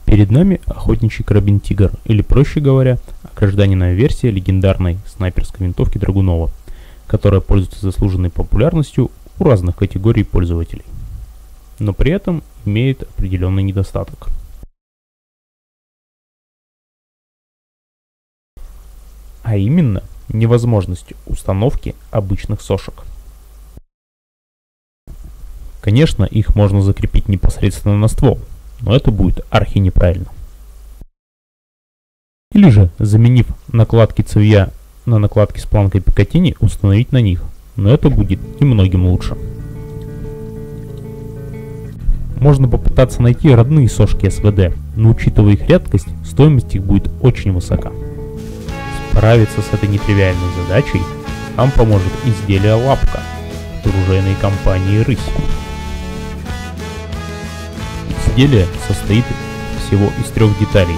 Перед нами охотничий карабин «Тигр», или, проще говоря, гражданинная версия легендарной снайперской винтовки Драгунова, которая пользуется заслуженной популярностью у разных категорий пользователей, но при этом имеет определенный недостаток. А именно, невозможность установки обычных сошек. Конечно, их можно закрепить непосредственно на ствол, но это будет архи неправильно. Или же, заменив накладки цевья на накладки с планкой Пикатини, установить на них, но это будет немногим лучше. Можно попытаться найти родные сошки СВД, но учитывая их редкость, стоимость их будет очень высока. Справиться с этой нетривиальной задачей нам поможет изделие «Лапка» от оружейной компании «Рысь». Изделие состоит всего из 3 деталей.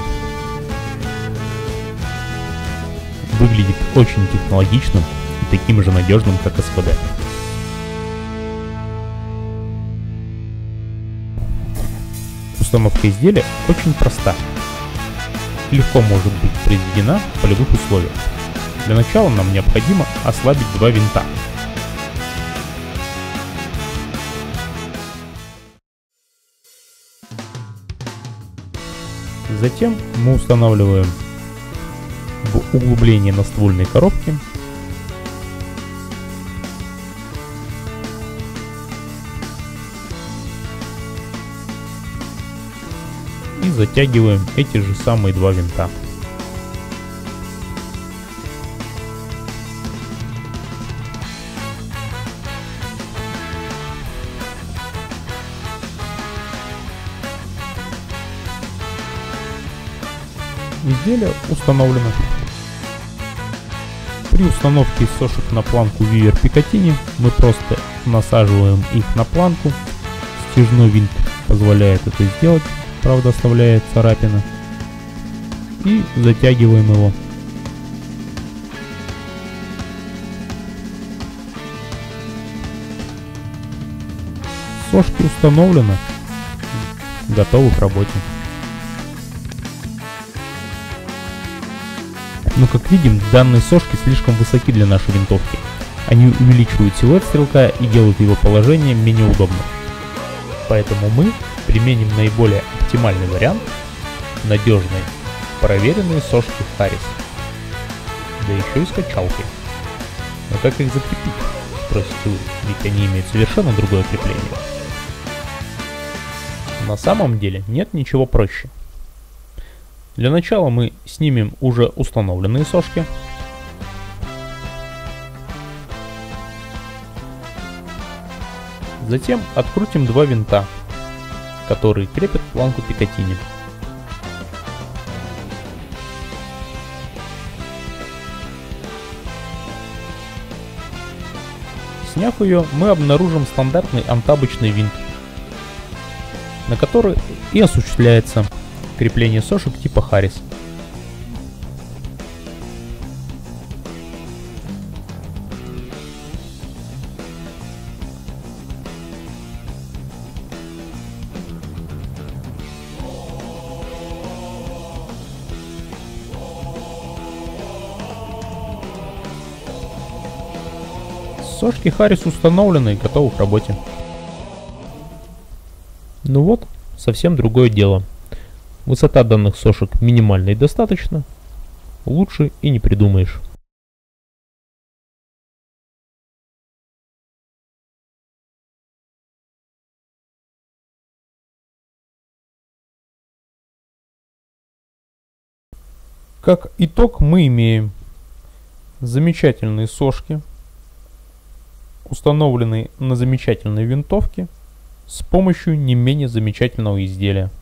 Выглядит очень технологичным и таким же надежным, как СВД. Установка изделия очень проста. Легко может быть произведена в полевых условиях. Для начала нам необходимо ослабить 2 винта. Затем мы устанавливаем в углубление на ствольной коробке и затягиваем эти же самые 2 винта. Изделие установлено. При установке сошек на планку Вивер Пикатини мы просто насаживаем их на планку. Стяжной винт позволяет это сделать, правда оставляет царапины. И затягиваем его. Сошки установлены, готовы к работе. Но, как видим, данные сошки слишком высоки для нашей винтовки. Они увеличивают силуэт стрелка и делают его положение менее удобным. Поэтому мы применим наиболее оптимальный вариант — надежные, проверенные сошки Харрис. Да еще и с качалкой. Но как их закрепить, спросите вы, ведь они имеют совершенно другое крепление. На самом деле нет ничего проще. Для начала мы снимем уже установленные сошки. Затем открутим 2 винта, которые крепят планку Пикатини. Сняв ее, мы обнаружим стандартный антабочный винт, на который и осуществляется крепление сошек типа Харрис. Сошки Харрис установлены и готовы к работе. Ну вот, совсем другое дело. Высота данных сошек минимальна и достаточно. Лучше и не придумаешь. Как итог мы имеем замечательные сошки, установленные на замечательной винтовке с помощью не менее замечательного изделия.